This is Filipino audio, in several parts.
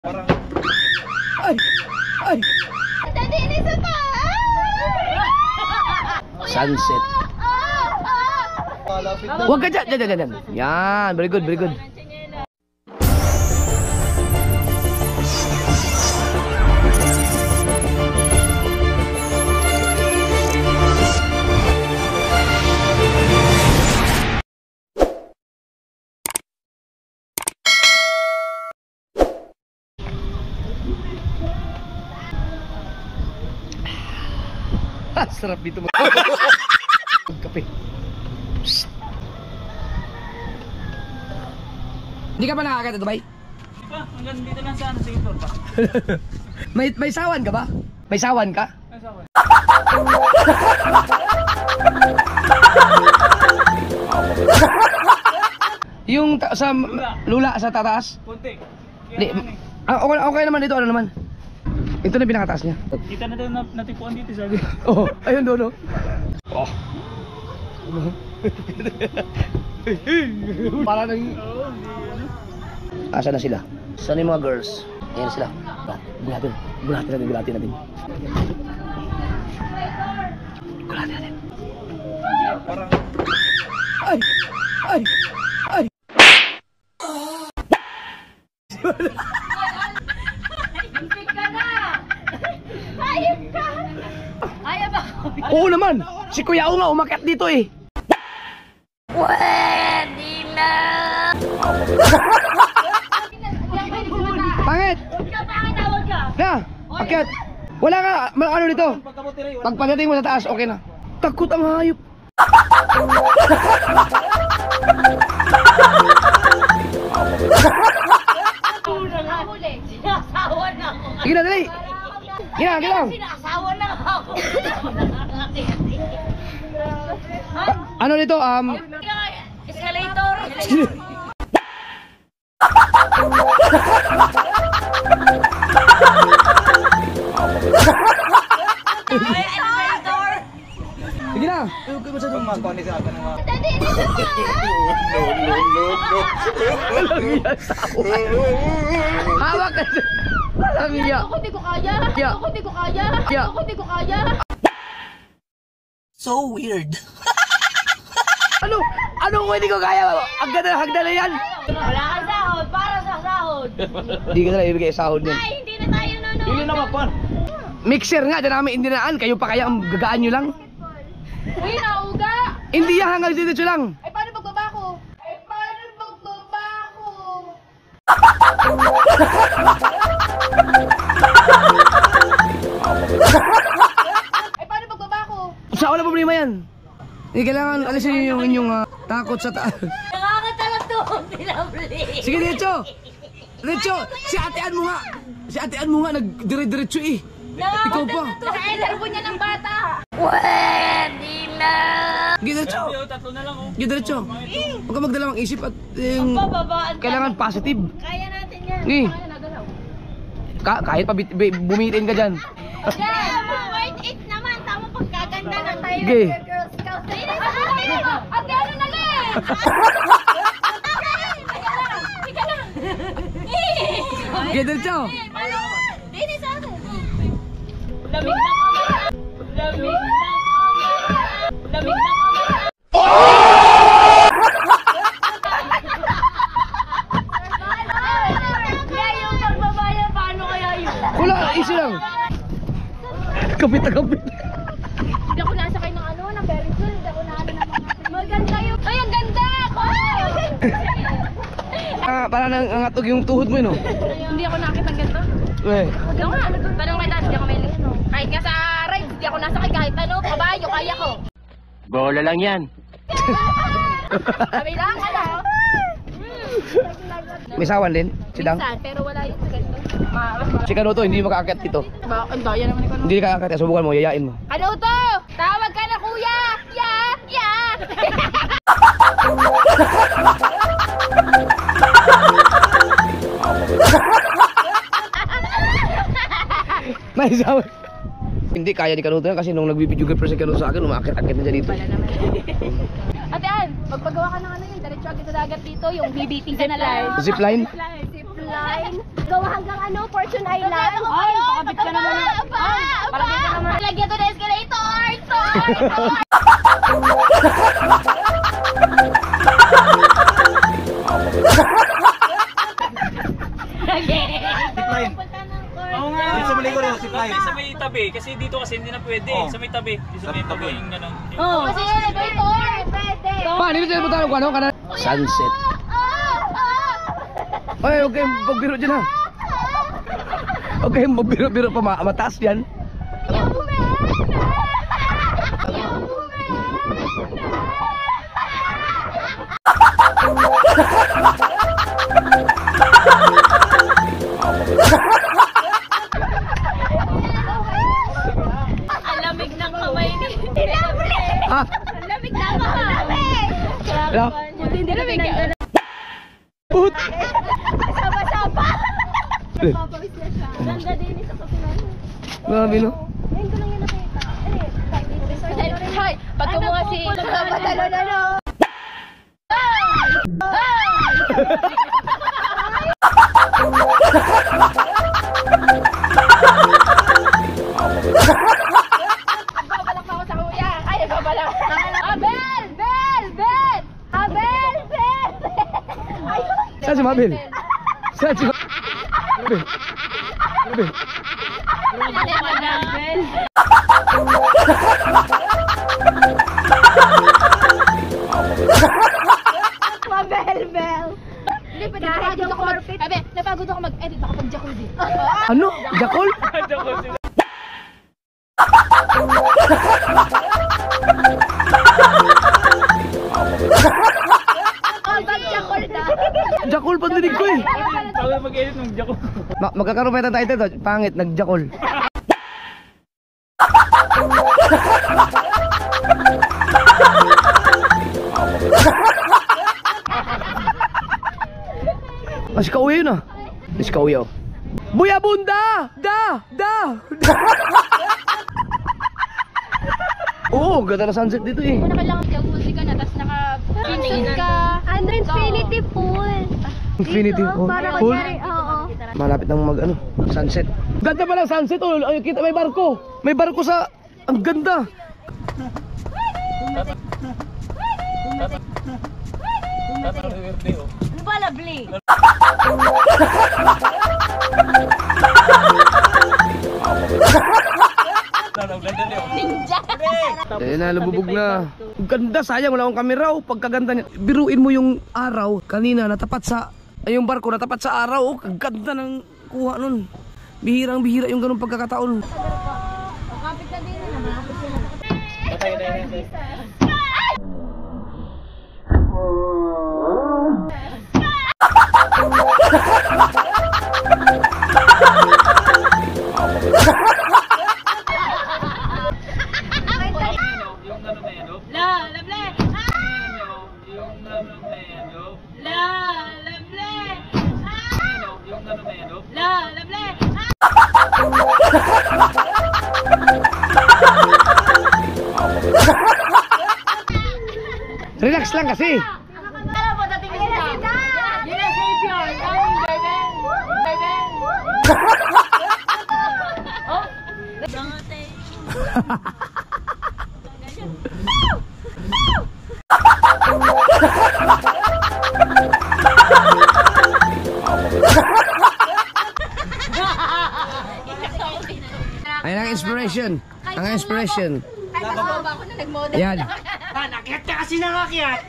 Parang ay ay Dadini sa sunset. malapit na. Huwag ka dyan. Yan, very good, very good. Sarap dito kape. Psst. Hindi ka pa nakakita Dubai? Pa, hanggang dito lang sa Singapore pa. May sawan ka ba? May sawan ka? Ay, sawan. Yung sa lula sa tataas? Kunti. Di, okay naman dito, ano naman? Ito na pinakataas niya. Kita na daw natipuan dito sabi. Oh, ayun doon, oh. Oh. Para nang... Asa na sila? Saan yung mga girls? Ayan sila. Gulatin natin. Parang Ay! Impik ka na! Hayop ka! Hayop ako! Oo naman! Si Kuya O nga umakyat dito eh! Pwede na! Pangit! Pangit tawag ka! Na! Akyat! Wala ka! Ano dito? Pagkabuti rin. Pagpagating mo sa taas, okay na. Takot ang hayop. Huli! Sinasawa na ako! Sige na, dali! Sige lang! Sinasawa na ako! Ano dito? Escalator! Escalator! Sige na! Huwag kayo masyadong makuha ni sa akin ng mga... Dadini sa Walang iya sawa. Hawak ka! Walang iya! Ako hindi ko kaya! Yeah. Ako hindi ko kaya! Yeah. Ako hindi ko kaya! So weird. Ano kung hindi ko kaya? Ang ganda ng hagdan na yan! Wala kang sahod! Para sa sahod! Hindi ka na ibigay sahod yan. Ay, hindi na tayo nanonood! Hindi na makuha. Mixer nga, dyan namin indinaan. Kayo pa kaya ang gagaan nyo lang? Uy, nauga! Hindi yan, hanggang dito lang. Ay, paano pagbaba ko? Ay, paano pagbaba ko? Ay, paano pagbaba ko? Sa wala problema yan. Hindi kailangan alisin nyo yung inyong takot sa taas. Nakakatalap to! Pinabli! Sige, diretso! Diretso! Si atean mo nga! Si atean mo nga, nagdire-diretso eh. Ikaw pa. Naka-LR po niya ng bata! Pwede na! Sige, diretso! Pero tatlo na lang oh. Sige, diretso! Huwag ka magdalawang isip at Bababaan ka. kailangan positive. Kaya natin yan. Sige. Kaya nagalaw. Kahit pa bumitin ka dyan. Yeah, wait, it naman. Tama pagkaganda ng tayo. Sige. Girl Scout. Ang gano'n na lang! Ika lang! Sige, diretso! Dini sa akin! Lamig na kamera! Lamig na kamera! Lamig na kamera! Kaya yung pagbabaya, paano kaya yun? Wala, easy lang. Kapit na kapit. Hindi ako nasakay ng ano, ng Ferris wheel. Hindi ako naano ng mga... Maganda yun. Ay, ang ganda! Para nang angatog yung tuhod mo, no? Hindi ako nakakita ng ganito. Eh. Ano nga? Tanong kay Dad, hindi ako may kahit nga sa rides, hindi ako nasakay kahit ano, kabayo, kaya ko. Bola lang yan. Sabi lang, ano? May sawan din, si Dang. Minsan, pero wala yun sa ganito. Si Kanuto, hindi makaakyat dito. Ang daya naman ko. Hindi ka akakit, subukan mo, yayain mo. Ano to? Tawag ka na kuya! Ya! May sawan. Hindi kaya ni Kanuto yan kasi nung nagbibideo ka si Kanuto sa akin, umakit-akit na dyan dito. Wala naman. Ate Ann, magpagawa ka ng ano yun, diretso agad sa dagat dito, yung BBT ka na lang. Zipline? Zipline. line. Go hanggang ano, Fortune Island. Ay, pakabit ka naman. Pakabit ka naman. Lagyan to na escalator. Zipline. Oo nga. Dito sa malikod yung zipline. Sa may tabi, kasi dito kasi hindi na pwede. Oh. Sa may tabi. Sa may tabi yung gano'n. Oh, kasi elevator. Pwede. Pa, hindi mo tayo ano kana? Sunset. Oy, okay, pagbiro dyan ha. Okay, magbiro-biro pa mataas yan. Ang lamig ng kamay ni. Ha? Ang lamig ng kamay. Hello? Buti hindi na pinagdala. Put! Sama-sama. Eh, Papawis na siya. Ganda din sa kasinan. grabe no? Ngayon ko lang yun nakita. Hoy, pag kumuha si... Nagpapatalo na no. Babalak pa ako sa kuya. Ay, babalak. Abel! Bel! Bel! Abel! Bel! Saan si Mabel? Saan si Mabel? Mabel? Mabel! Bel! Hindi, pwede napagod ako mag... Abe, napagod ako mag-edit. Baka pag-jacuzzi. Ano? Jakol? Oh, pag-jakol na. Jakol pa dinig ko eh. Ako mag-edit ng Jaco. Magkakaroon pa tayo dito. Pangit, nagjakol. Mas kauya yun ah. Mas kauya. Buyabunda! Da! Oo, ganda na sunset dito eh. Kung kailangan jacuzzi ka na, tapos naka-pinsuit ka. Ano, infinity pool. Infinity Dito, pool. para Pool? kunyari, oo. Malapit nang mag ano, sunset. Ganda pala ang sunset oh. Ay, kita may barko. May barko sa ang ganda. Ano ba, lovely? Ninja! Eh, nalububog na. Ang ganda, sayang wala akong kamera oh. Pagkaganda niya. Biruin mo yung araw kanina natapat sa yung barko natapat sa araw oh. Ang ganda ng kuha nun. Bihirang-bihira yung ganung pagkakataon. Kapit na din na, malapit sila. Yung ano na yan, oh. La, lovely! Yung ano na yan, oh. La, lovely! Yung ano na yan, oh. La, lovely! Relax lang kasi. Alam mo, dating sila. Yun ang savior. Ang baby. Baby. Oh. Dangate. Ayun ang inspiration. Ang inspiration. Ay, nakababa ako na nag-model. Yan. Nakiat ka kasi nakakiat.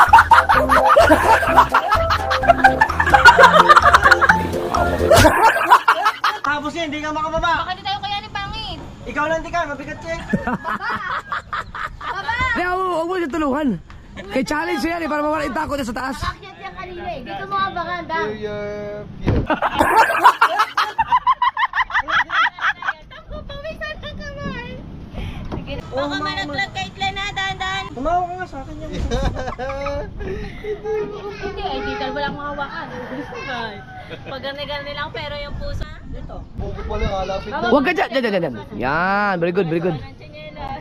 Tapos yan, hindi ka makababa. Baka di tayo kaya ni Pangit. Ikaw lang di ka, mabigat siya. Kaya huwag mo siya tulungan. Kay challenge yan eh, para mawala yung takot niya sa taas. Akyat yan kanina eh. Dito mo abangan, Dang. Baka malaglag kay Glenn na, dahan-dahan. Tumawa ka nga sa akin yan. Hindi, ay detail wala akong hawakan. Pag gani-gani lang, pero yung puso. Dito. Buko pala, kalapit na. Huwag ka dyan, dyan. Yan, very good, very good. Ang chinelas.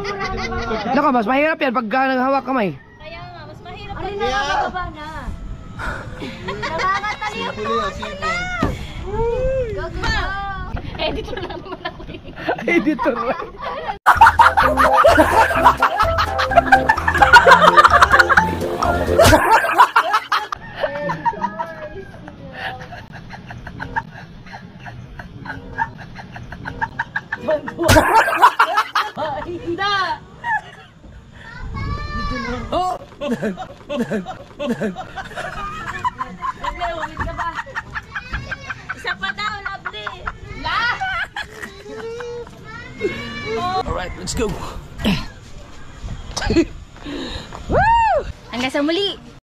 Nako, mas mahirap yan pagka naghawak kamay. Kaya nga, mas mahirap Ano pag na, nakababa na. Nakakataliw po sila. Go, go, go. Editor lang naman ako eh. Editor. Oh! Isa pa daw, lovely. Alright, let's go. Hanggang sa muli.